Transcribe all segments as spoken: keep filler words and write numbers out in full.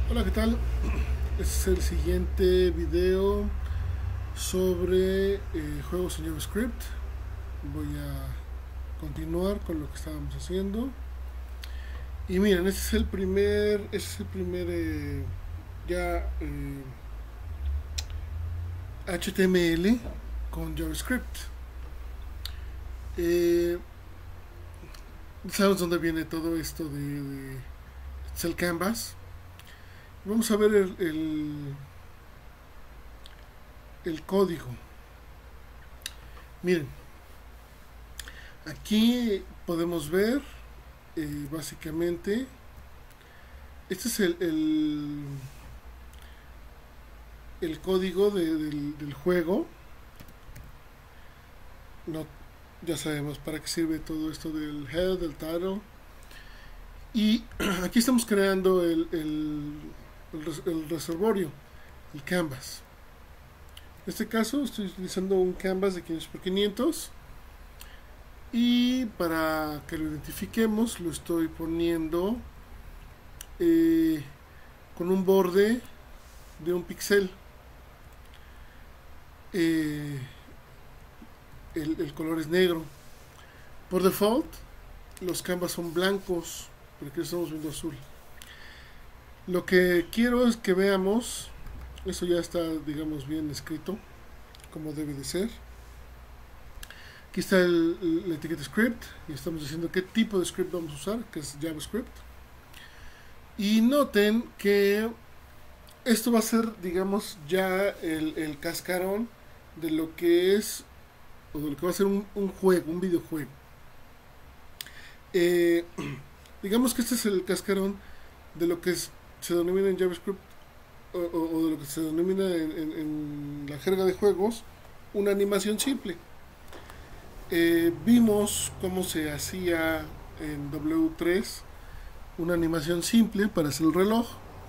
Hola, ¿qué tal? Este es el siguiente video sobre eh, juegos en JavaScript. Voy a continuar con lo que estábamos haciendo. Y miren, este es el primer, este es el primer eh, ya eh, H T M L con JavaScript. Eh, ¿Sabes dónde viene todo esto de, de Cell Canvas? Vamos a ver el, el, el código. Miren, aquí podemos ver eh, básicamente este es el, el, el código de, del, del juego. No, ya sabemos para qué sirve todo esto del head, del title. Y aquí estamos creando el, el, el, el reservorio, el canvas. En este caso estoy utilizando un canvas de quinientos por quinientos. Y para que lo identifiquemos lo estoy poniendo eh, con un borde de un píxel. Eh, el, el color es negro. Por default los canvas son blancos, pero aquí estamos viendo azul. Lo que quiero es que veamos, eso ya está, digamos, bien escrito, como debe de ser. Aquí está el, la etiqueta script y estamos diciendo qué tipo de script vamos a usar, que es JavaScript. Y noten que esto va a ser, digamos, ya el, el cascarón de lo que es, o de lo que va a ser un, un juego, un videojuego. Eh, digamos que este es el cascarón de lo que es, se denomina en JavaScript, o, o, o de lo que se denomina en, en, en la jerga de juegos, una animación simple. Eh, vimos cómo se hacía en W tres una animación simple para hacer el reloj.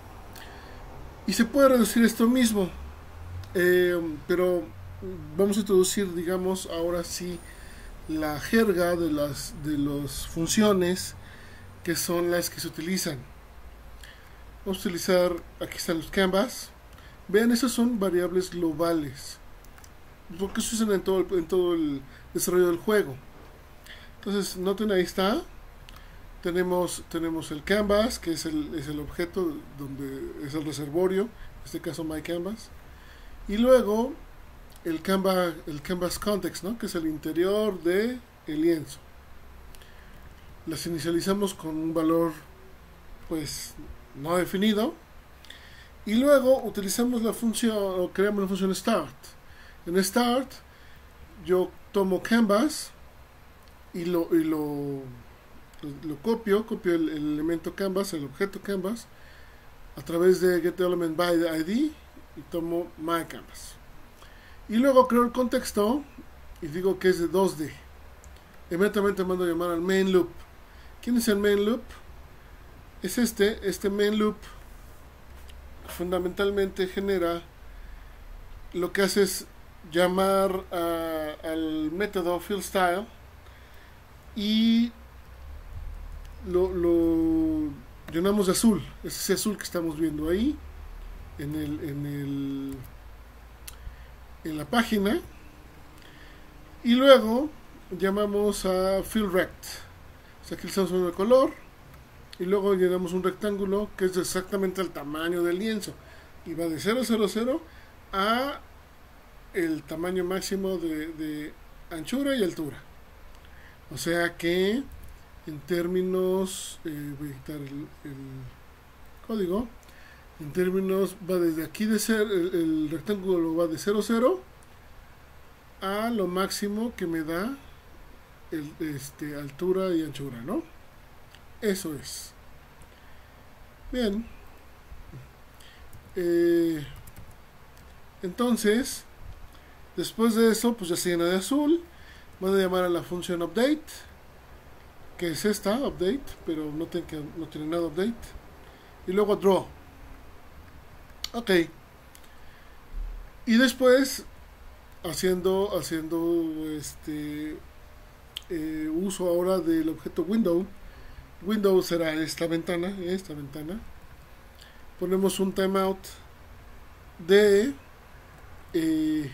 Y se puede reducir esto mismo. Eh, pero vamos a introducir, digamos, ahora sí la jerga de las de las funciones que son las que se utilizan. Vamos a utilizar, aquí están los canvas. Vean, esas son variables globales, porque se usan en todo, el, en todo el desarrollo del juego. Entonces, noten, ahí está. Tenemos, tenemos el canvas, que es el, es el objeto donde es el reservorio, en este caso my canvas. Y luego el canvas, el canvas context, ¿no? Que es el interior de el lienzo. Las inicializamos con un valor pues no definido. Y luego utilizamos la función, o creamos la función start. En start yo tomo canvas y lo, y lo, lo copio, copio el, el elemento canvas, el objeto canvas, a través de getElementById y tomo myCanvas. Y luego creo el contexto y digo que es de dos D. Inmediatamente mando a llamar al main loop. ¿Quién es el main loop? Es este, este main loop fundamentalmente genera, lo que hace es llamar a, al método fieldStyle y lo, lo llenamos de azul, es ese azul que estamos viendo ahí en el, en el en la página. Y luego llamamos a fieldRect, o sea, aquí le estamos poniendo el color. Y luego llenamos un rectángulo que es exactamente el tamaño del lienzo y va de cero cero cero a el tamaño máximo de, de anchura y altura. O sea que en términos, eh, voy a quitar el, el código, en términos va desde aquí de ser, el, el rectángulo va de cero cero a lo máximo que me da el, este, altura y anchura, ¿no? Eso es. Bien. Eh, entonces, después de eso, pues ya se llena de azul. Van a llamar a la función update, que es esta, update, pero no, ten que, no tiene nada update. Y luego draw. Ok. Y después, haciendo, haciendo este eh, uso ahora del objeto window. Window será esta ventana, esta ventana. ponemos un timeout de eh,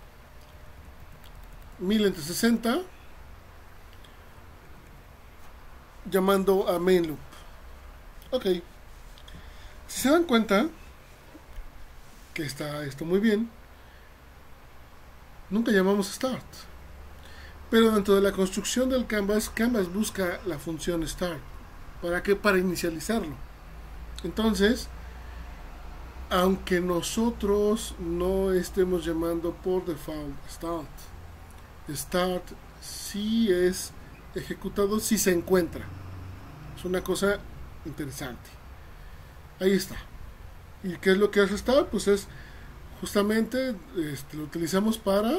mil entre sesenta llamando a main loop. Ok, si se dan cuenta que está esto muy bien, nunca llamamos start, pero dentro de la construcción del canvas, canvas busca la función start. ¿Para qué? Para inicializarlo. Entonces, aunque nosotros no estemos llamando por default start, start sí es ejecutado si se encuentra. Es una cosa interesante. Ahí está. ¿Y qué es lo que hace start? Pues es justamente este, lo utilizamos para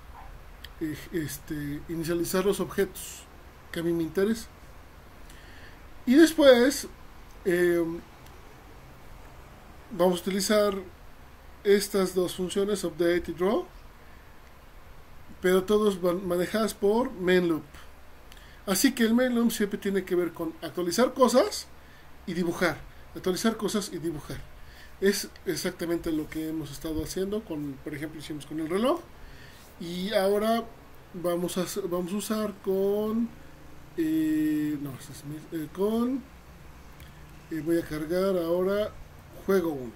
este, inicializar los objetos que a mí me interesa. Y después eh, vamos a utilizar estas dos funciones, update y draw, pero todos van manejadas por main loop. Así que el main loop siempre tiene que ver con actualizar cosas y dibujar, actualizar cosas y dibujar. Es exactamente lo que hemos estado haciendo con, por ejemplo, hicimos con el reloj, y ahora vamos a vamos a usar con eh, no, eh, con eh, voy a cargar ahora juego uno.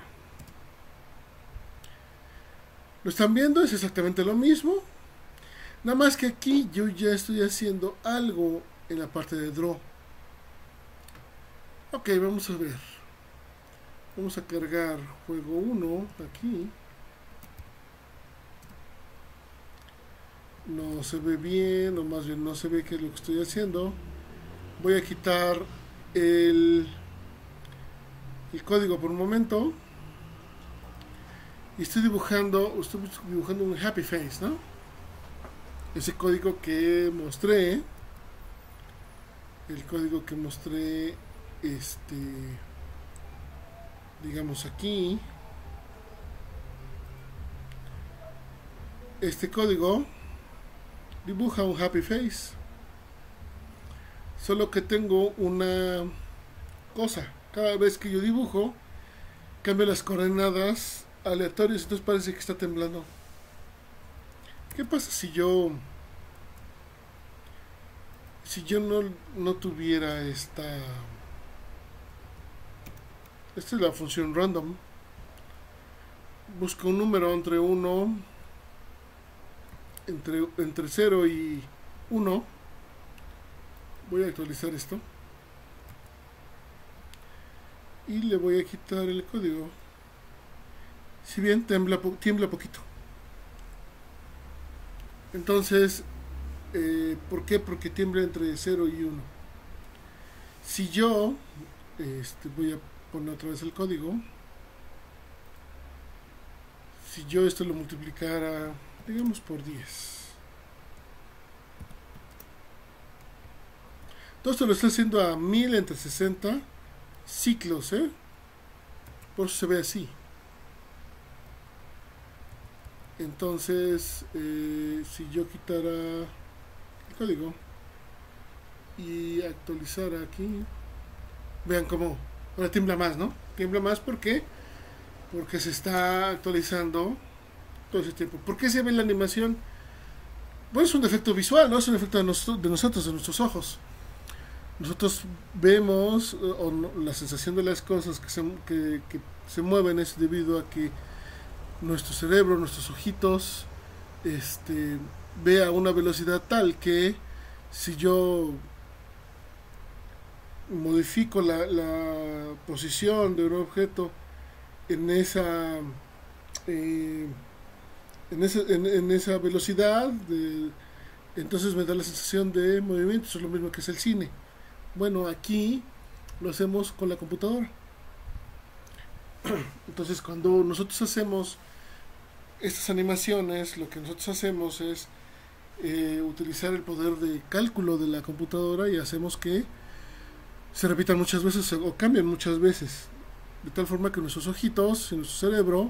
Lo están viendo, es exactamente lo mismo, nada más que aquí yo ya estoy haciendo algo en la parte de draw. Ok, vamos a ver. Vamos a cargar juego uno aquí. No se ve bien, o más bien no se ve qué es lo que estoy haciendo. Voy a quitar el, el código por un momento. Y estoy dibujando, estoy dibujando un happy face, ¿no? Ese código que mostré. El código que mostré, este... digamos aquí, este código dibuja un happy face, solo que tengo una cosa: cada vez que yo dibujo cambio las coordenadas aleatorias, entonces parece que está temblando. ¿Qué pasa si yo si yo no, no tuviera esta esta es la función random? Busco un número entre uno, entre, entre cero y uno. Voy a actualizar esto y le voy a quitar el código. Si bien tiembla, tiembla poquito. Entonces, eh, ¿por qué? Porque tiembla entre cero y uno. Si yo este, voy a poner otra vez el código. Si yo esto lo multiplicara, digamos, por diez, todo esto lo estoy haciendo a mil entre sesenta ciclos, ¿eh? Por eso se ve así. Entonces, eh, si yo quitara el código y actualizara aquí, vean cómo ahora tiembla más, ¿no? Tiembla más, ¿por qué? Porque se está actualizando todo ese tiempo. ¿Por qué se ve la animación? Bueno, es un efecto visual, ¿no? Es un efecto de, nos de nosotros, de nuestros ojos. Nosotros vemos, o no, la sensación de las cosas que se, que, que se mueven es debido a que nuestro cerebro, nuestros ojitos, este, ve a una velocidad tal que si yo modifico la, la posición de un objeto en esa eh, en, esa, en, en esa velocidad, de, entonces me da la sensación de movimiento. Eso es lo mismo que es el cine. Bueno, aquí lo hacemos con la computadora. Entonces, cuando nosotros hacemos estas animaciones, lo que nosotros hacemos es eh, utilizar el poder de cálculo de la computadora y hacemos que se repitan muchas veces o cambian muchas veces, de tal forma que nuestros ojitos y nuestro cerebro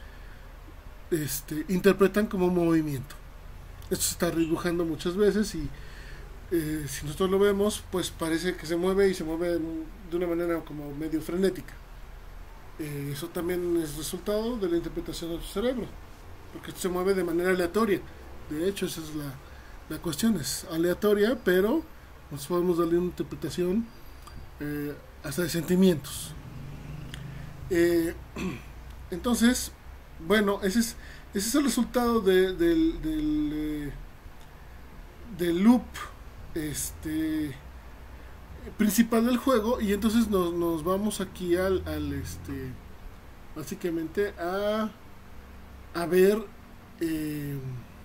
este, interpretan como un movimiento. Esto se está dibujando muchas veces y eh, si nosotros lo vemos, pues parece que se mueve y se mueve de una manera como medio frenética. Eh, eso también es resultado de la interpretación de tu cerebro, porque se mueve de manera aleatoria. De hecho, esa es la, la cuestión, es aleatoria, pero nos podemos darle una interpretación eh, hasta de sentimientos. Eh, entonces, bueno, ese es, ese es el resultado de, del, del, eh, del loop este, principal del juego, y entonces nos, nos vamos aquí al, al este, básicamente a, a ver eh,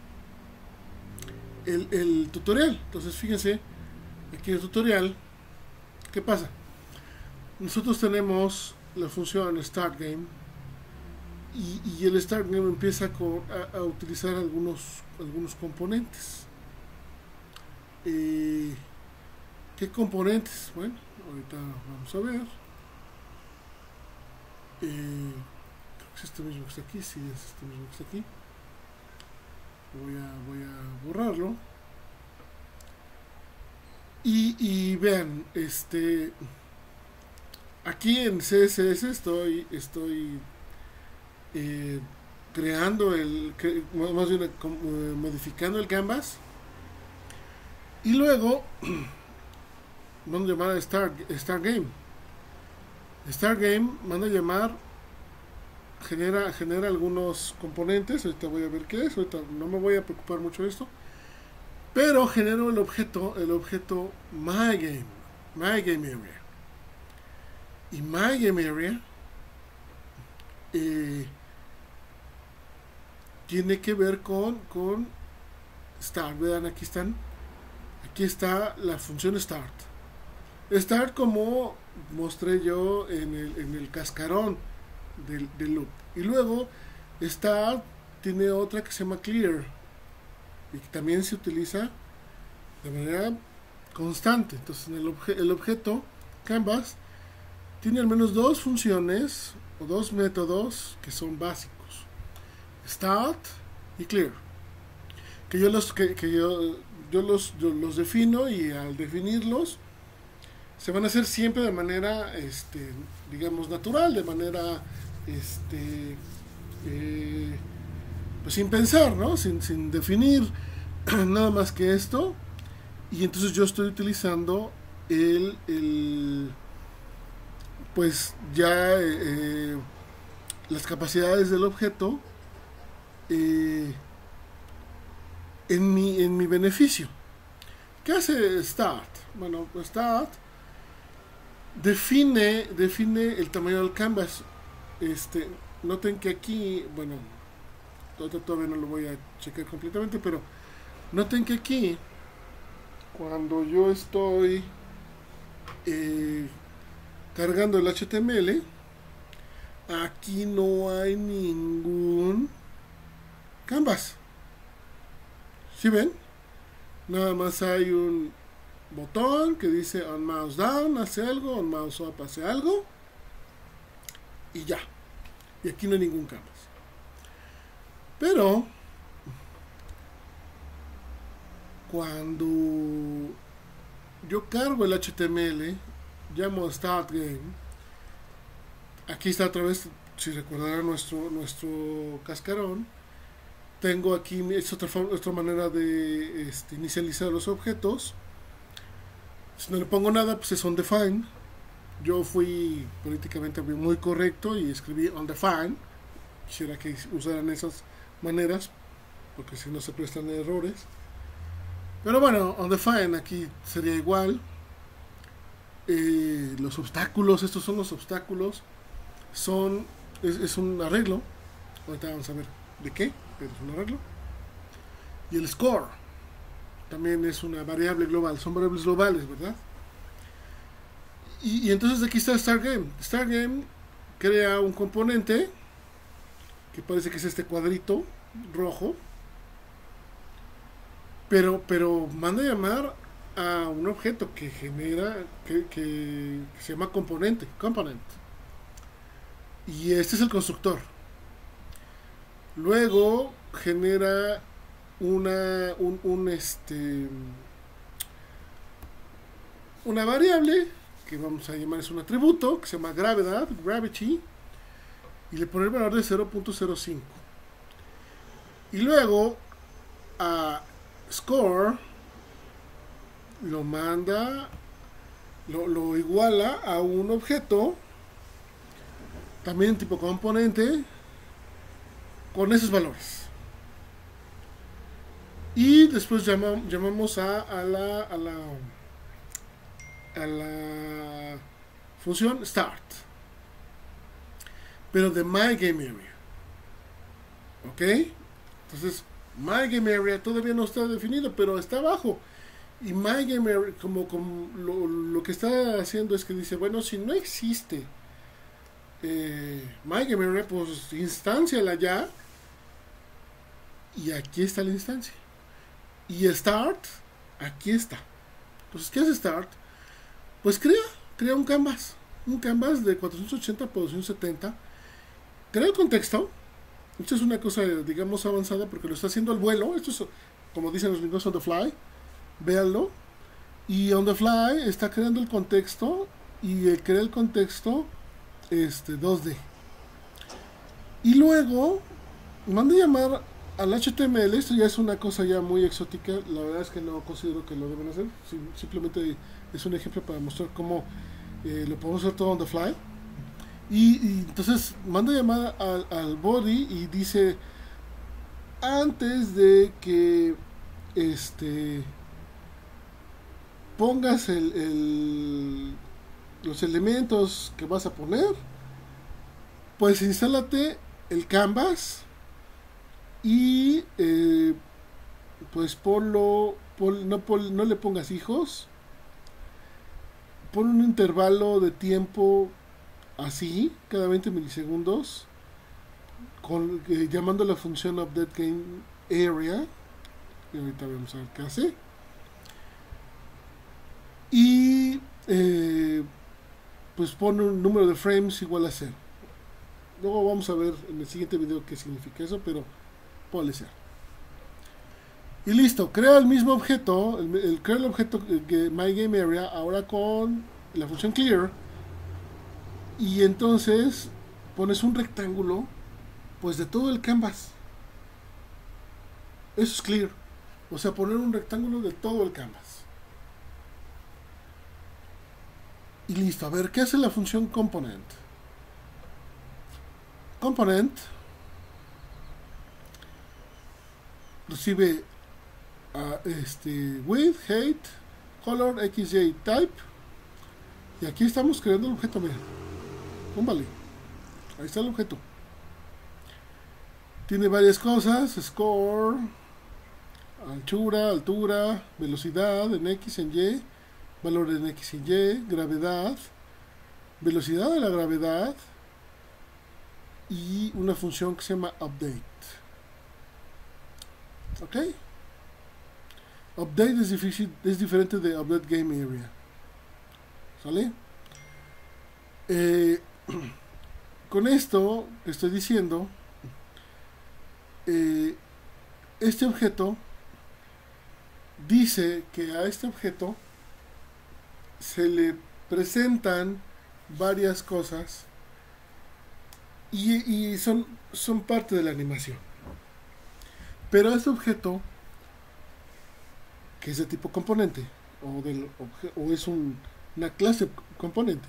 el, el tutorial. Entonces fíjense, aquí en el tutorial, ¿qué pasa? Nosotros tenemos la función Start Game, y, y el Start Game empieza con, a, a utilizar algunos, algunos componentes. Eh, ¿Qué componentes? Bueno, ahorita vamos a ver. Eh, creo que es este mismo que está aquí. Sí, es este mismo que está aquí. Voy a, voy a borrarlo. Y, y vean, este, aquí en C S S estoy, estoy eh, creando el, cre, más bien eh, modificando el canvas, y luego mando a llamar a Start, Start Game. Start Game manda a llamar, genera, genera algunos componentes. Ahorita voy a ver qué es, ahorita no me voy a preocupar mucho de esto, pero genero el objeto, el objeto MyGame, MyGameArea. Y MyGameArea eh, tiene que ver con, con Start. Vean, aquí están, aquí está la función Start. Start, como mostré yo en el, en el cascarón del, del loop. Y luego Start tiene otra que se llama Clear, y que también se utiliza de manera constante. Entonces, en el, obje, el objeto Canvas tiene al menos dos funciones o dos métodos que son básicos: Start y Clear, que yo los que, que yo, yo los yo los defino, y al definirlos se van a hacer siempre de manera este, digamos natural, de manera este eh, pues sin pensar, ¿no? Sin, sin definir nada más que esto. Y entonces yo estoy utilizando el, el pues ya eh, las capacidades del objeto eh, en mi, en mi beneficio. ¿Qué hace Start? Bueno, Start define, define el tamaño del canvas. Este, noten que aquí, bueno, todavía no lo voy a checar completamente, pero noten que aquí, cuando yo estoy eh, cargando el H T M L, aquí no hay ningún canvas. ¿Sí ven? Nada más hay un botón que dice on mouse down hace algo, on mouse up hace algo, y ya. Y aquí no hay ningún canvas. Pero cuando yo cargo el H T M L, llamo Start Game. Aquí está otra vez, si recordarán nuestro, nuestro cascarón. Tengo aquí, es otra, otra manera de este, inicializar los objetos. Si no le pongo nada, pues es onDefine. Yo fui políticamente muy correcto y escribí onDefine. Quisiera que usaran esas maneras, porque si no se prestan errores. Pero bueno, onDefine aquí sería igual. Eh, los obstáculos, estos son los obstáculos. Son, es, es un arreglo. Ahorita vamos a ver de qué, pero es un arreglo. Y el score también es una variable global. Son variables globales, ¿verdad? Y, y entonces aquí está Start Game. Start Game crea un componente que parece que es este cuadrito rojo, pero, pero manda a llamar a un objeto que genera, que, que, que se llama componente, component. Y este es el constructor. Luego genera una, un, un este, una variable que vamos a llamar, es un atributo que se llama gravedad, gravity, y le pone el valor de cero punto cero cinco. Y luego a score lo manda, lo, lo iguala a un objeto, también tipo componente, con esos valores. Y después llama, llamamos a, a, la, a, la, a la función start, pero de MyGameArea. ¿Ok? Entonces, MyGameArea todavía no está definido, pero está abajo. Y MyGameArea, como, como lo, lo que está haciendo es que dice, bueno, si no existe eh, MyGameArea, pues instánciala ya. Y aquí está la instancia. Y Start, aquí está. Entonces, ¿qué hace Start? Pues crea, crea un canvas. Un canvas de cuatrocientos ochenta por doscientos setenta. Crea el contexto. Esto es una cosa, digamos, avanzada porque lo está haciendo al vuelo. Esto es, como dicen los gringos, on the fly. Véanlo. Y on the fly está creando el contexto. Y él crea el contexto este, dos D. Y luego manda llamar al H T M L. Esto ya es una cosa ya muy exótica. La verdad es que no considero que lo deben hacer. Simplemente es un ejemplo para mostrar cómo eh, lo podemos hacer todo on the fly. Y, y entonces manda llamada al, al body y dice, antes de que este pongas el, el, los elementos que vas a poner, pues instálate el canvas y eh, pues ponlo, pon, no, pon, no le pongas hijos, pon un intervalo de tiempo así, cada veinte milisegundos, con, eh, llamando la función updateGameArea. Y ahorita vamos a ver qué hace. Y eh, pues pone un número de frames igual a cero. Luego vamos a ver en el siguiente video qué significa eso, pero ponle cero. Y listo, crea el mismo objeto, el, el, crea el objeto eh, MyGameArea ahora con la función clear. Y entonces pones un rectángulo pues de todo el canvas. Eso es clear. O sea, poner un rectángulo de todo el canvas. Y listo. A ver, ¿qué hace la función component? Component recibe uh, este width, height, color, xy, type. Y aquí estamos creando el objeto, mira. Vale. Ahí está el objeto. Tiene varias cosas: score, anchura, altura, velocidad en X, en Y, valor en X y Y, gravedad, velocidad de la gravedad y una función que se llama update. ¿Ok? Update es, difícil, es diferente de updateGameArea. ¿Sale? Eh, con esto que estoy diciendo, eh, este objeto dice que a este objeto se le presentan varias cosas y, y son, son parte de la animación. Pero este objeto, que es de tipo componente, o, del o es un, una clase componente,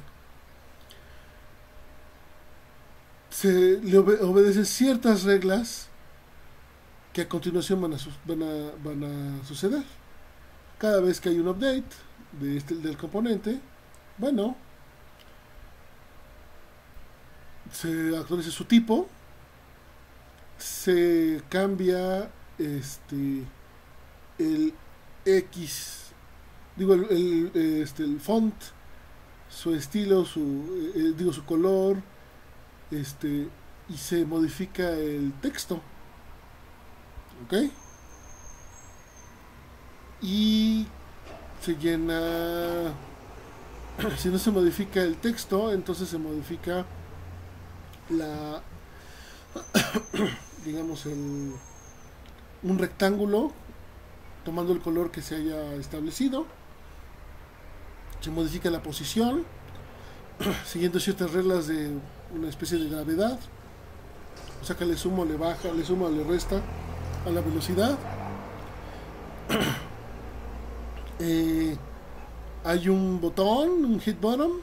se le obede obedece ciertas reglas que a continuación van a, van, a, van a suceder. Cada vez que hay un update de este, del componente, bueno, se actualiza su tipo, se cambia este el X, digo el, el, este, el font, su estilo, su eh, digo su color, este, y se modifica el texto. ¿Ok? Y se llena, si no se modifica el texto, entonces se modifica la digamos el un rectángulo tomando el color que se haya establecido. Se modifica la posición siguiendo ciertas reglas de una especie de gravedad. o sea que le suma, le baja, le suma, le resta a la velocidad. eh, Hay un botón, un hit button,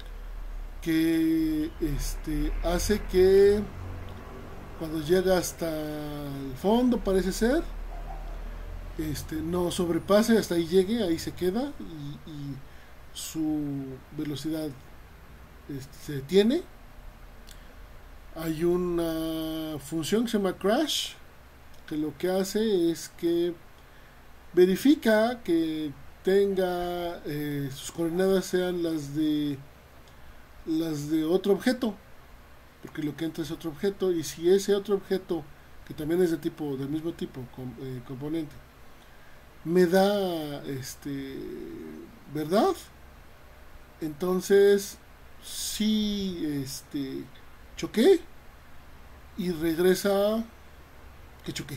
que este, hace que cuando llega hasta el fondo, parece ser, este, no sobrepase, hasta ahí llegue, ahí se queda y, y su velocidad este, se detiene. Hay una función que se llama crash, que lo que hace es que verifica que tenga eh, sus coordenadas sean las de las de otro objeto, porque lo que entra es otro objeto, y si ese otro objeto, que también es de tipo del mismo tipo com, eh, componente, me da este verdad, entonces sí este choqué y regresa que choqué.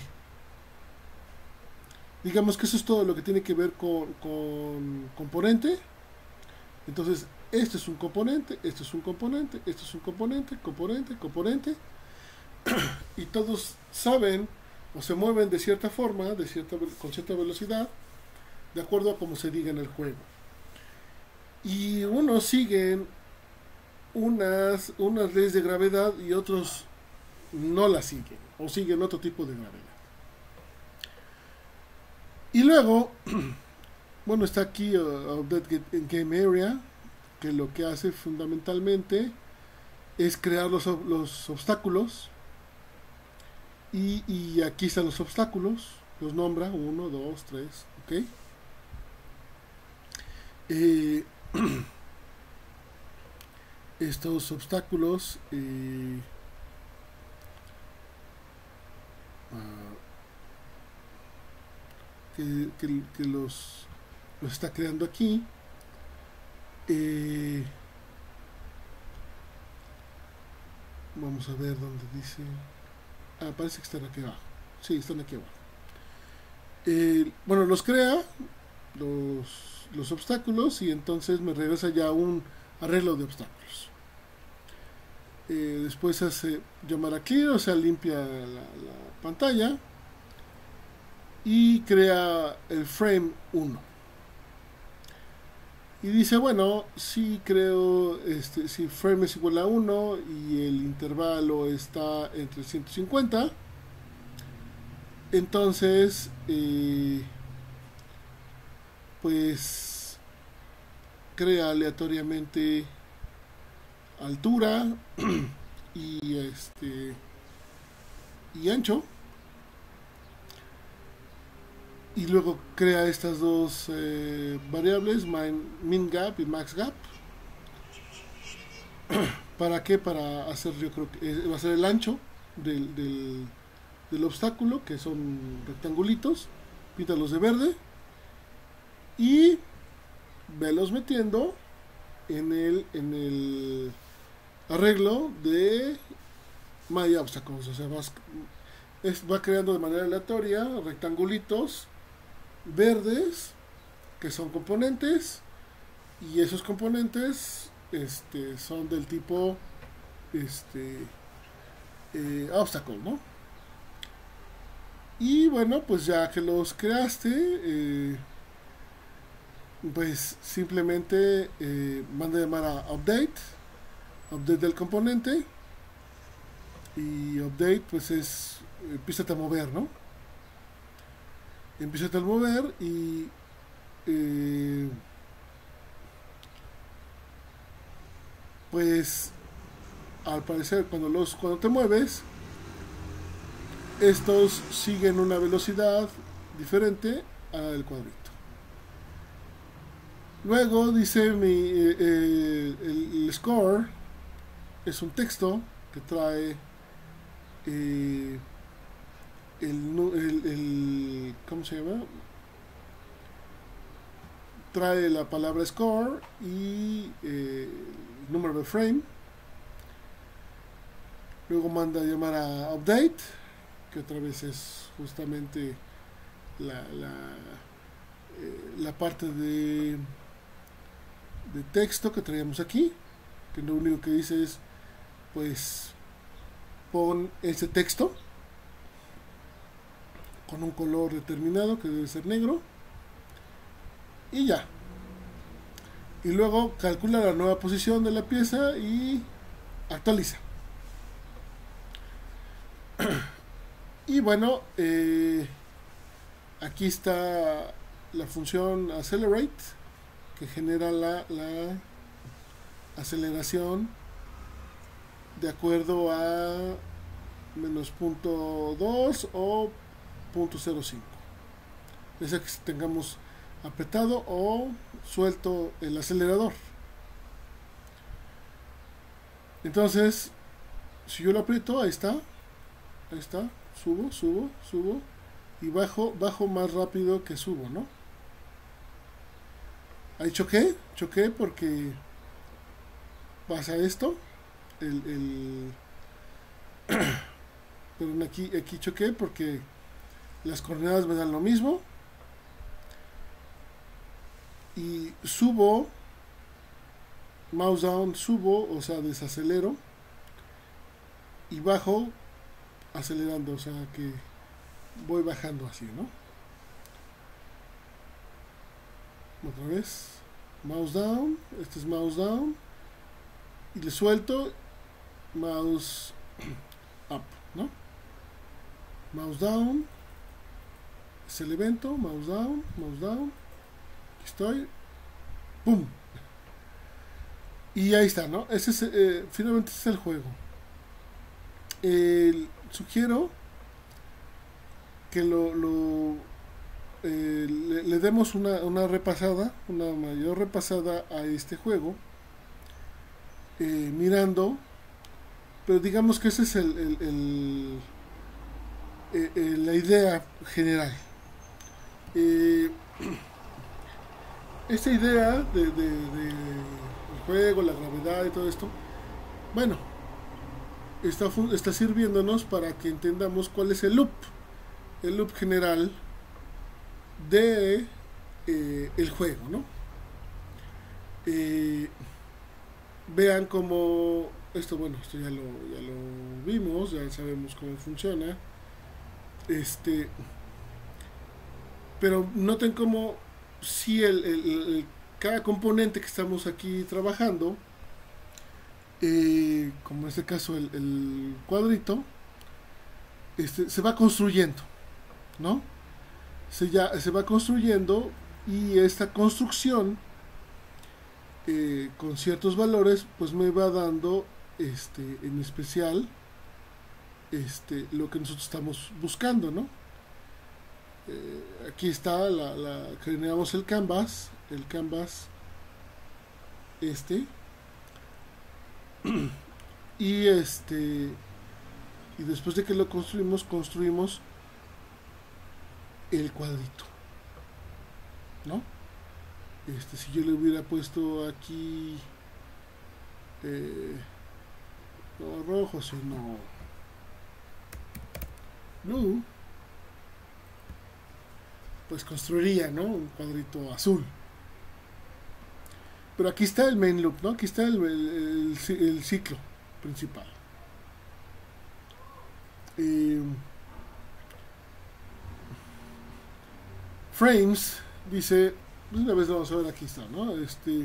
Digamos que eso es todo lo que tiene que ver con, con componente. Entonces, este es un componente, este es un componente, este es un componente, componente, componente. Y todos saben o se mueven de cierta forma, de cierta, con cierta velocidad, de acuerdo a cómo se diga en el juego. Y unos siguen unas, unas leyes de gravedad y otros no las siguen, o siguen otro tipo de gravedad. Y luego, bueno, está aquí uh, Update Game Area, que lo que hace fundamentalmente es crear los, los obstáculos. Y, y aquí están los obstáculos, los nombra, uno, dos, tres, ok. Eh, estos obstáculos eh, uh, que, que, que los, los está creando aquí. Eh, vamos a ver dónde dice. Ah, parece que están aquí abajo. Sí, están aquí abajo. Eh, bueno, los crea los, los obstáculos y entonces me regresa ya un arreglo de obstáculos. Eh, después hace llamar a clear, o sea, limpia la, la pantalla y crea el frame uno. Y dice, bueno, si creo, este, si frame es igual a uno y el intervalo está entre ciento cincuenta, entonces, eh, pues, crea aleatoriamente altura y este y ancho, y luego crea estas dos eh, variables, min, min gap y max gap. ¿Para qué? Para hacer, yo creo que eh, va a ser el ancho del, del, del obstáculo, que son rectangulitos, píntalos de verde y velos metiendo en el en el arreglo de My Obstacles, o sea, vas, es, va creando de manera aleatoria rectangulitos verdes que son componentes, y esos componentes este, son del tipo este eh, obstacle, ¿no? Y bueno, pues ya que los creaste, eh, pues simplemente eh, manda a llamar a update, update del componente, y update pues es empieza a mover, ¿no? Empieza a mover y eh, pues al parecer cuando los cuando te mueves, estos siguen una velocidad diferente al cuadrito. Luego dice mi eh, eh, el, el score es un texto que trae eh, el, el, el ¿cómo se llama? Trae la palabra score y eh, el número de frame. Luego manda a llamar a update, que otra vez es justamente la, la, eh, la parte de, de texto que traíamos aquí, que lo único que dice es pues pon ese texto con un color determinado que debe ser negro y ya. Y luego calcula la nueva posición de la pieza y actualiza. Y bueno, eh, aquí está la función Accelerate, que genera la, la aceleración de acuerdo a menos punto dos o punto cero cinco. Ya sea que tengamos apretado o suelto el acelerador. Entonces, si yo lo aprieto, ahí está, ahí está, subo, subo, subo y bajo, bajo más rápido que subo, ¿no? Ahí choqué, choqué porque pasa esto, el, el pero aquí, aquí choqué porque las coordenadas me dan lo mismo y subo, mouse down, subo, o sea, desacelero y bajo acelerando, o sea que voy bajando así, ¿no? Otra vez, mouse down, este es mouse down y le suelto, mouse up, ¿no? Mouse down, es el evento, mouse down, mouse down, aquí estoy, ¡pum! Y ahí está, ¿no? Ese es, eh, finalmente ese es el juego. Eh, sugiero que lo, lo eh, le, le demos una, una repasada, una mayor repasada a este juego, eh, mirando, pero digamos que esa es el, el, el, el, el la idea general. Eh, esta idea de, de, de el juego, la gravedad y todo esto, bueno, está, está sirviéndonos para que entendamos cuál es el loop, el loop general de eh, el juego, ¿no? Eh, vean cómo esto, bueno, esto ya lo, ya lo vimos, ya sabemos cómo funciona, este, pero noten cómo si el, el, el cada componente que estamos aquí trabajando, eh, como en este caso el, el cuadrito, este, se va construyendo, ¿no? Se, ya, se va construyendo y esta construcción eh, con ciertos valores pues me va dando este, en especial este, lo que nosotros estamos buscando, ¿no? Eh, aquí está la, la generamos el canvas, el canvas este y este y después de que lo construimos construimos el cuadrito, ¿no? Este, si yo le hubiera puesto aquí eh, no rojo sino blue, pues construiría, ¿no? Un cuadrito azul. Pero aquí está el main loop, ¿no? Aquí está el, el, el, el ciclo principal. Eh, frames dice, pues una vez lo vamos a ver, aquí está, ¿no? Este,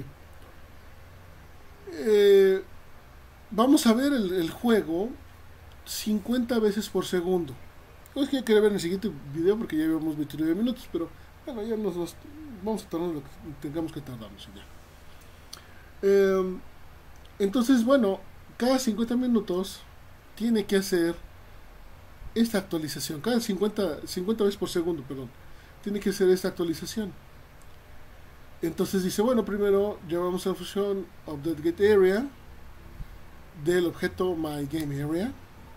eh, vamos a ver el, el juego cincuenta veces por segundo. No es que yo quería ver en el siguiente video porque ya llevamos veintinueve minutos, pero bueno, ya nos, nos vamos a tardar lo que tengamos que tardarnos ya. Eh, entonces, bueno, cada cincuenta minutos tiene que hacer esta actualización. Cada cincuenta, cincuenta veces por segundo, perdón, tiene que hacer esta actualización. Entonces dice, bueno, primero llamamos a la función updateGetArea del objeto myGameArea.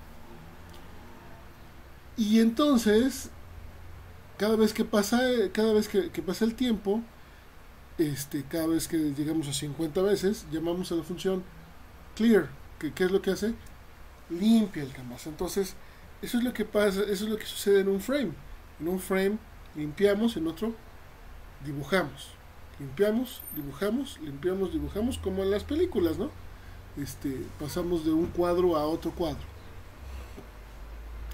Y entonces, cada vez que pasa, cada vez que, que pasa el tiempo, este, cada vez que llegamos a cincuenta veces, llamamos a la función clear, que ¿qué es lo que hace? Limpia el canvas. Entonces, eso es lo que pasa, eso es lo que sucede en un frame. En un frame limpiamos, en otro dibujamos. Limpiamos, dibujamos, limpiamos, dibujamos, como en las películas, ¿no? Este, pasamos de un cuadro a otro cuadro.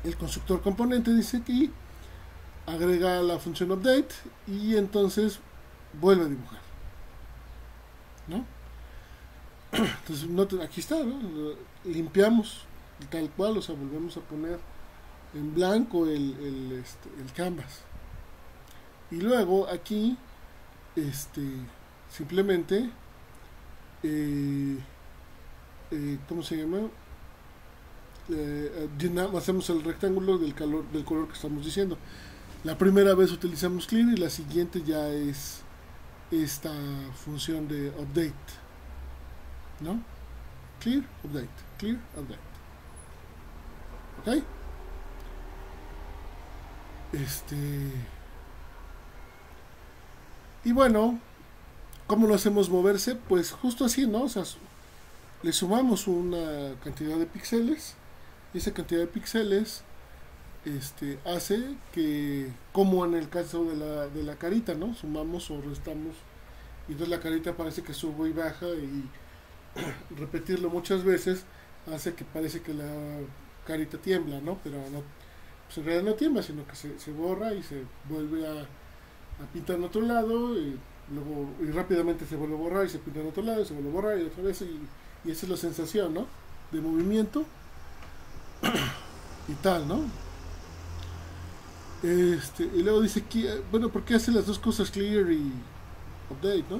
el constructor componente, dice aquí, agrega la función update y entonces vuelve a dibujar, ¿no? Entonces no te, aquí está, ¿no? Limpiamos tal cual, o sea, volvemos a poner en blanco el, el, este, el canvas. Y luego aquí, este, simplemente, eh, eh, ¿cómo se llama? Eh, hacemos el rectángulo del, calor, del color que estamos diciendo. La primera vez utilizamos clear y la siguiente ya es esta función de update, ¿no? Clear, update, clear, update. ¿Ok? Este... Y bueno, ¿cómo lo hacemos moverse? Pues justo así, ¿no? O sea, le sumamos una cantidad de píxeles y esa cantidad de píxeles este, hace que, como en el caso de la, de la carita, ¿no? Sumamos o restamos y entonces la carita parece que sube y baja y repetirlo muchas veces hace que parece que la carita tiembla, ¿no? Pero no, pues en realidad no tiembla, sino que se, se borra y se vuelve a, a pintar en otro lado y luego y rápidamente se vuelve a borrar y se pinta en otro lado y se vuelve a borrar y otra vez y, y esa es la sensación, ¿no? De movimiento y tal, ¿no? Este, y luego dice aquí, bueno, ¿por qué hace las dos cosas, clear y update, ¿no?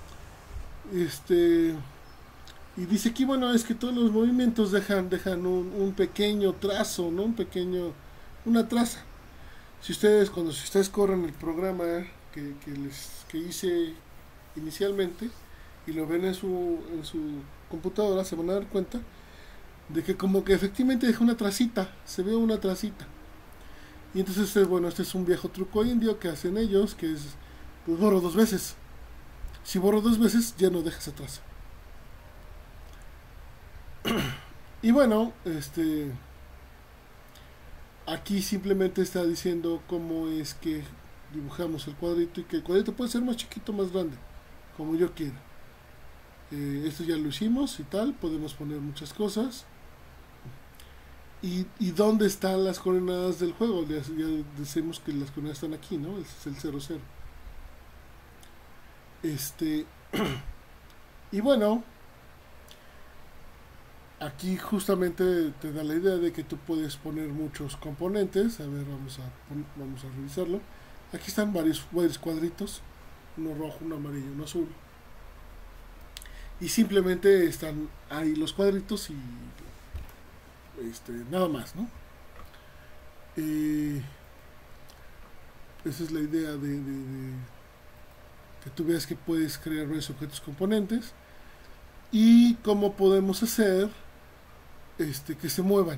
Este, y dice aquí, bueno, es que todos los movimientos dejan, dejan un, un pequeño trazo, ¿no? Un pequeño, una traza. Si ustedes, cuando si ustedes corren el programa que, que les que hice inicialmente y lo ven en su, en su computadora, se van a dar cuenta de que como que efectivamente deja una tracita, se ve una tracita. Y entonces, bueno, este es un viejo truco indio que hacen ellos, que es, pues borro dos veces. Si borro dos veces, ya no deja esa traza. Y bueno, este, aquí simplemente está diciendo cómo es que dibujamos el cuadrito y que el cuadrito puede ser más chiquito, más grande, como yo quiera. Eh, esto ya lo hicimos y tal, podemos poner muchas cosas. Y, y dónde están las coordenadas del juego, ya, ya decimos que las coordenadas están aquí, ¿no? Es el cero cero. Este, y bueno, aquí justamente te da la idea de que tú puedes poner muchos componentes. A ver, vamos a, vamos a revisarlo. Aquí están varios, varios cuadritos, uno rojo, uno amarillo, uno azul. Y simplemente están ahí los cuadritos y este, nada más, ¿no? Eh, esa es la idea de, de, de que tú veas que puedes crear varios objetos componentes y cómo podemos hacer este, que se muevan.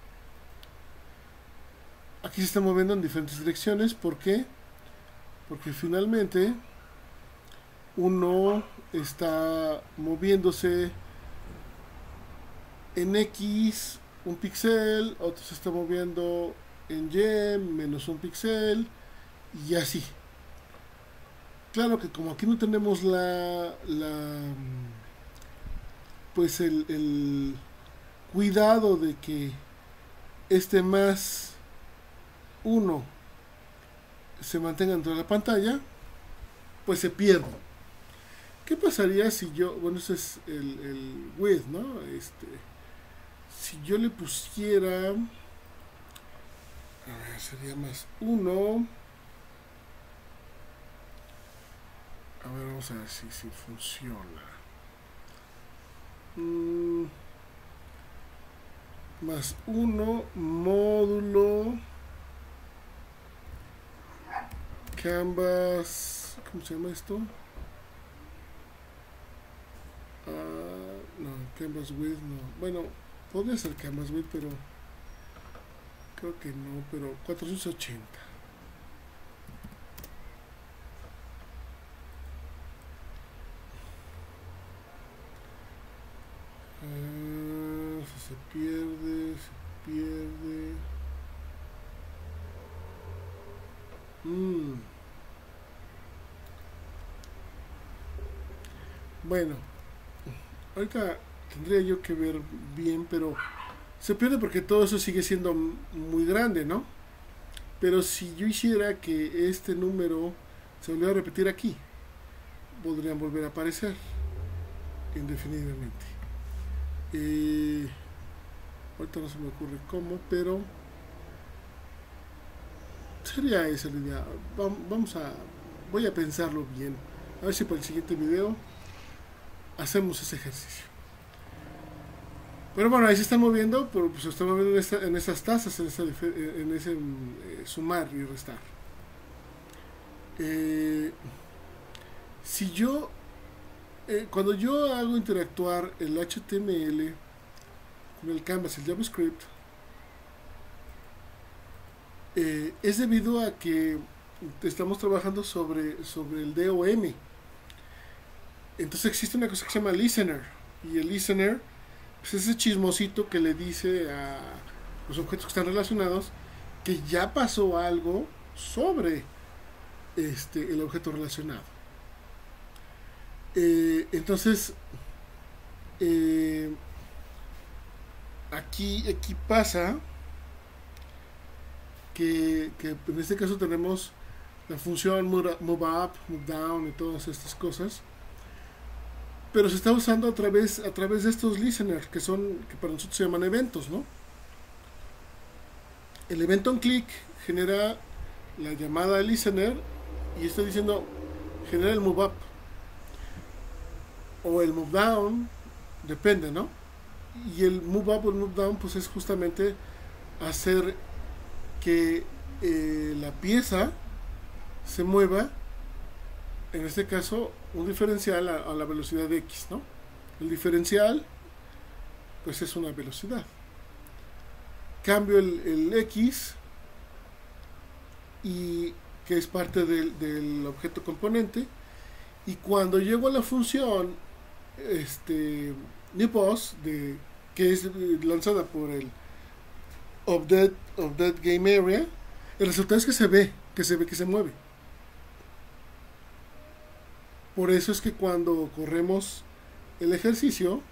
Aquí se está moviendo en diferentes direcciones. ¿Por qué? Porque finalmente uno está moviéndose en X un píxel, otro se está moviendo en Y menos un píxel y así. Claro que como aquí no tenemos la, la pues el, el cuidado de que este más uno se mantenga dentro de la pantalla, pues se pierde. ¿Qué pasaría si yo, bueno, ese es el, el width, ¿no? Este, si yo le pusiera, a ver, sería más uno. A ver, vamos a ver si, si funciona. Mm, más uno módulo canvas, ¿cómo se llama esto? Uh, no, canvas width no. Bueno, podría ser canvas width, pero creo que no, pero cuatrocientos ochenta. Uh, si se pierde, se pierde. Mm. Bueno, ahorita tendría yo que ver bien, pero Se pierde porque todo eso sigue siendo muy grande, ¿no? Pero si yo hiciera que este número se volviera a repetir aquí, podrían volver a aparecer indefinidamente. Eh, ahorita no se me ocurre cómo, pero sería esa la idea. Vamos a, voy a pensarlo bien. A ver si para el siguiente video hacemos ese ejercicio. Pero bueno, ahí se están moviendo, pero pues se están moviendo en, esta, en esas tasas, en, esa, en ese eh, sumar y restar. Eh, si yo, eh, cuando yo hago interactuar el H T M L con el Canvas, el JavaScript, eh, es debido a que estamos trabajando sobre, sobre el D O M. Entonces existe una cosa que se llama listener, y el listener pues ese chismosito que le dice a los objetos que están relacionados que ya pasó algo sobre este, el objeto relacionado. Eh, entonces, eh, aquí, aquí pasa que, que en este caso tenemos la función move up, move down y todas estas cosas, pero se está usando a través, a través de estos listeners, que son, que para nosotros se llaman eventos, ¿no? El evento on click genera la llamada listener y está diciendo genera el move up o el move down, depende, ¿no? Y el move up o el move down pues es justamente hacer que eh, la pieza se mueva, en este caso un diferencial a, a la velocidad de X, ¿no? El diferencial pues es una velocidad. Cambio el, el X y que es parte del, del objeto componente, y cuando llego a la función este newPos de que es lanzada por el update, update game area, el resultado es que se ve, que se ve que se mueve. Por eso es que cuando corremos el ejercicio,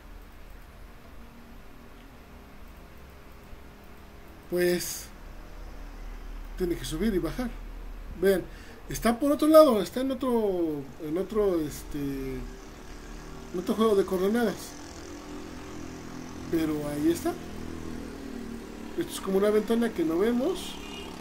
pues tiene que subir y bajar. Vean, está por otro lado, está en otro, en otro, este, en otro juego de coordenadas. Pero ahí está. Esto es como una ventana que no vemos,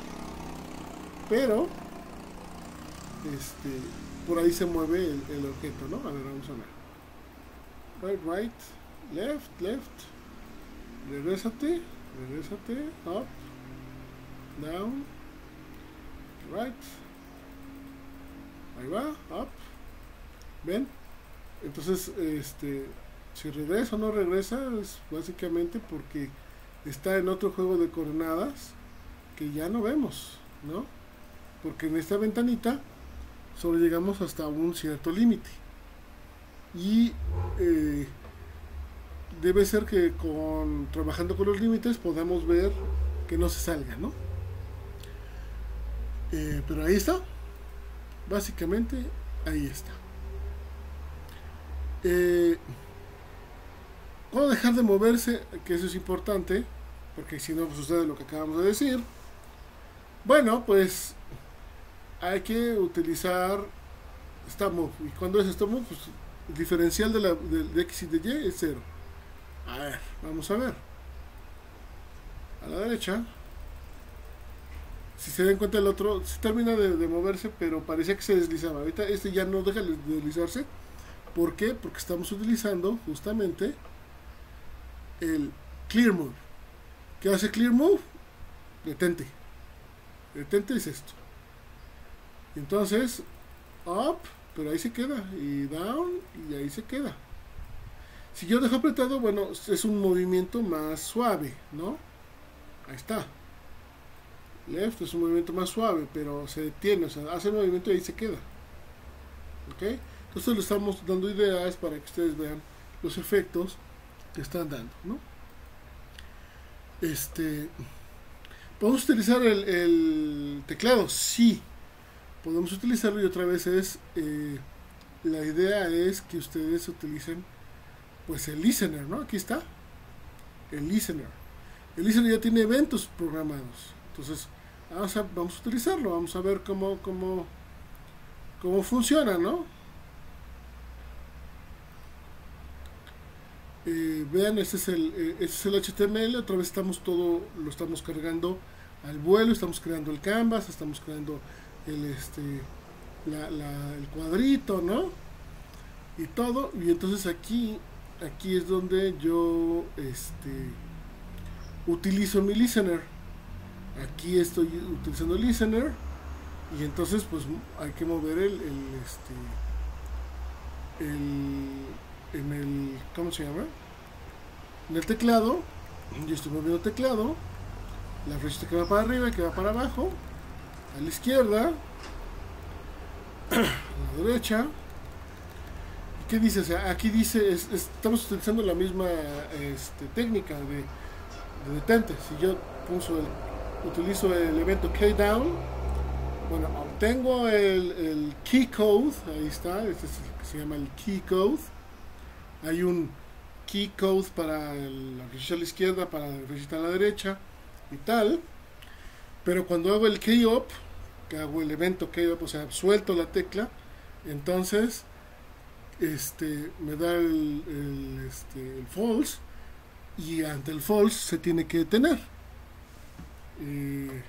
pero, este, por ahí se mueve el, el objeto, ¿no? A ver, vamos a ver. Right, right, left, left. Regrésate, regrésate, up, down, right. Ahí va, up. ¿Ven? Entonces, este, si regresa o no regresa, es básicamente porque está en otro juego de coordenadas que ya no vemos, ¿no? Porque en esta ventanita solo llegamos hasta un cierto límite, y eh, debe ser que con trabajando con los límites podamos ver que no se salga, ¿no? Eh, pero ahí está, básicamente ahí está. Eh, ¿Puedo dejar de moverse? Que eso es importante, porque si no pues sucede lo que acabamos de decir. Bueno, pues hay que utilizar stop move. ¿Y cuando es stop move? Pues el diferencial de, la, de, de X y de Y es cero. A ver, vamos a ver. A la derecha. Si se dan cuenta, el otro se termina de, de moverse, pero parecía que se deslizaba. Ahorita este ya no deja de deslizarse. ¿Por qué? Porque estamos utilizando justamente el clear move. ¿Qué hace clear move? Detente. Detente es esto. Entonces, up, pero ahí se queda. Y down, y ahí se queda. Si yo dejo apretado, bueno, es un movimiento más suave, ¿no? Ahí está. Left es un movimiento más suave, pero se detiene, o sea, hace el movimiento y ahí se queda. ¿Ok? Entonces le estamos dando ideas para que ustedes vean los efectos que están dando, ¿no? Este, ¿podemos utilizar el, el teclado? Sí, podemos utilizarlo, y otra vez es, eh, la idea es que ustedes utilicen pues el listener, ¿no? Aquí está, el listener. El listener ya tiene eventos programados. Entonces, vamos a, vamos a utilizarlo, vamos a ver cómo, cómo, cómo funciona, ¿no? Eh, vean, este es, el, eh, este es el H T M L, otra vez estamos todo, lo estamos cargando al vuelo, estamos creando el canvas, estamos creando el, este, la, la, el cuadrito, ¿no? Y todo, y entonces aquí, aquí es donde yo, este, utilizo mi listener. Aquí estoy utilizando el listener, y entonces pues hay que mover el, el este, el, en el, ¿cómo se llama? En el teclado, yo estoy moviendo el teclado, la flechita que va para arriba y que va para abajo, a la izquierda, a la derecha. ¿Qué dice? O sea, aquí dice, es, es, estamos utilizando la misma este, técnica de, de detente. Si yo puso el, utilizo el evento keydown, bueno, obtengo el, el key code, ahí está, este es el que se llama el key code. Hay un key code para el, la flechita a la izquierda, para la flechita a la derecha y tal. Pero cuando hago el key up, que hago el evento key up, o sea, suelto la tecla, entonces este me da el, el, este, el false, y ante el false se tiene que detener. Eh,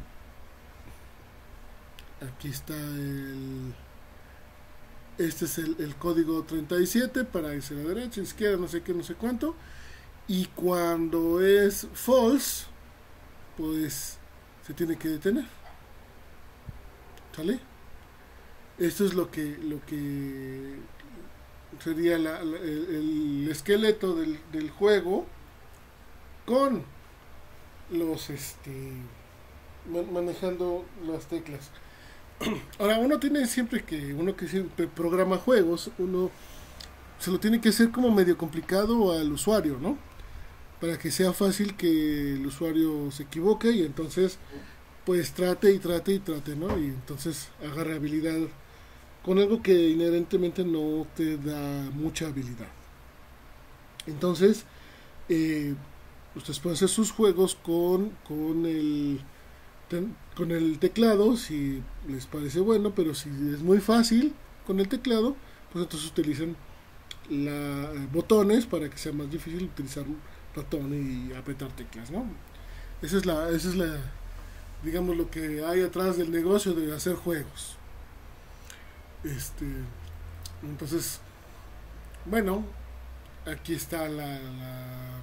aquí está el este es el, el código treinta y siete para irse a la derecha, izquierda, no sé qué, no sé cuánto, y cuando es false pues se tiene que detener. ¿Sale? Esto es lo que lo que sería la, la, el, el esqueleto del, del juego con los este manejando las teclas. Ahora, uno tiene siempre que uno que siempre programa juegos, uno se lo tiene que hacer como medio complicado al usuario, ¿no? Para que sea fácil que el usuario se equivoque y entonces pues trate y trate y trate, ¿no? Y entonces agarre habilidad con algo que inherentemente no te da mucha habilidad. Entonces, eh, ustedes pueden hacer sus juegos con, con, el, ten, con el teclado, si les parece bueno, pero si es muy fácil con el teclado, pues entonces utilicen la, eh, botones para que sea más difícil utilizar ratón y apretar teclas, ¿no? Esa es la, esa es la, digamos, lo que hay atrás del negocio de hacer juegos. Este, entonces, bueno, aquí está la, la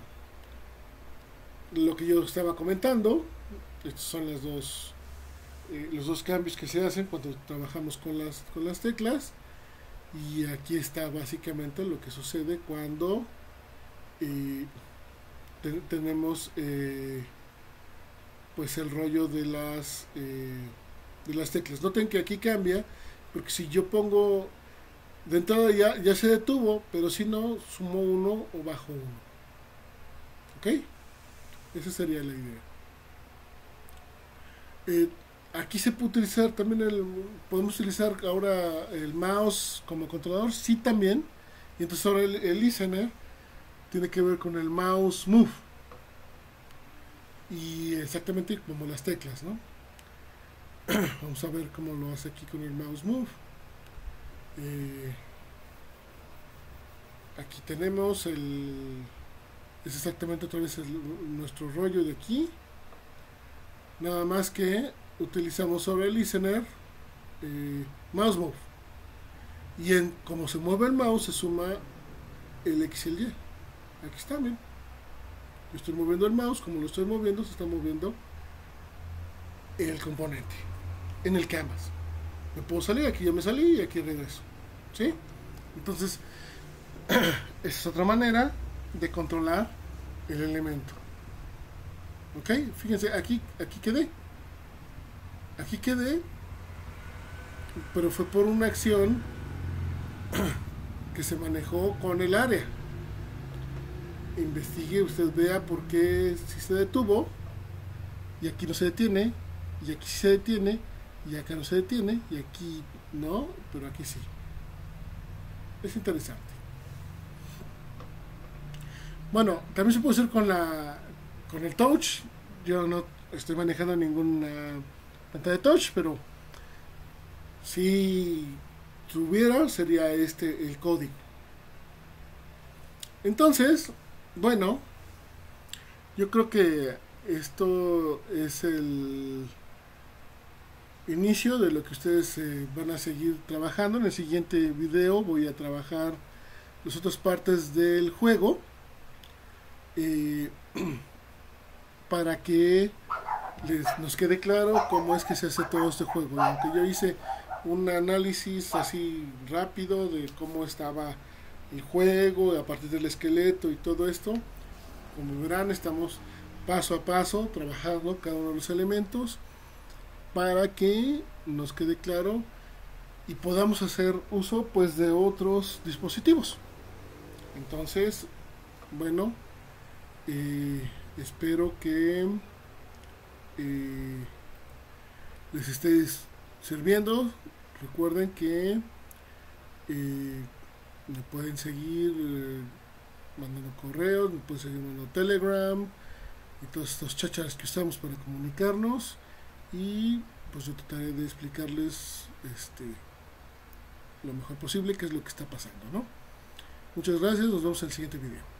lo que yo estaba comentando. Estos son las dos eh, los dos cambios que se hacen cuando trabajamos con las con las teclas, y aquí está básicamente lo que sucede cuando eh, te, tenemos eh, pues el rollo de las eh, de las teclas. Noten que aquí cambia, porque si yo pongo de entrada ya, ya se detuvo, pero si no, sumo uno o bajo uno. ¿Ok? Esa sería la idea. Eh, aquí se puede utilizar también el, podemos utilizar ahora el mouse como controlador, sí también. Y entonces ahora el, el listener tiene que ver con el mouse move. Y exactamente como las teclas, ¿no? Vamos a ver cómo lo hace aquí con el mouse move. Eh, aquí tenemos el es exactamente otra vez el, nuestro rollo de aquí, nada más que utilizamos sobre el listener eh, mouse move, y en como se mueve el mouse se suma el X y el Y. Aquí está bien, yo estoy moviendo el mouse, como lo estoy moviendo se está moviendo el componente en el canvas. Me puedo salir, aquí ya me salí y aquí regreso, ¿sí? Entonces esa es otra manera de controlar el elemento. Ok, fíjense, aquí, aquí quedé aquí quedé pero fue por una acción que se manejó con el área. Investigue, usted vea por qué si se detuvo y aquí no se detiene, y aquí sí se detiene, y acá no se detiene, y aquí no, pero aquí sí. Es interesante. Bueno, también se puede hacer con la con el touch. Yo no estoy manejando ninguna pantalla de touch, pero si tuviera, sería este el código. Entonces, bueno, yo creo que esto es el inicio de lo que ustedes eh, van a seguir trabajando. En el siguiente video voy a trabajar las otras partes del juego, eh, para que les, nos quede claro cómo es que se hace todo este juego. Y aunque yo hice un análisis así rápido de cómo estaba el juego a partir del esqueleto y todo esto, como verán, estamos paso a paso trabajando cada uno de los elementos para que nos quede claro y podamos hacer uso pues de otros dispositivos. Entonces, bueno, eh, espero que eh, les esté sirviendo. Recuerden que eh, me pueden seguir eh, mandando correos, me pueden seguir mandando Telegram y todos estos chachas que usamos para comunicarnos, y pues yo trataré de explicarles este lo mejor posible qué es lo que está pasando, ¿no? Muchas gracias, nos vemos en el siguiente video.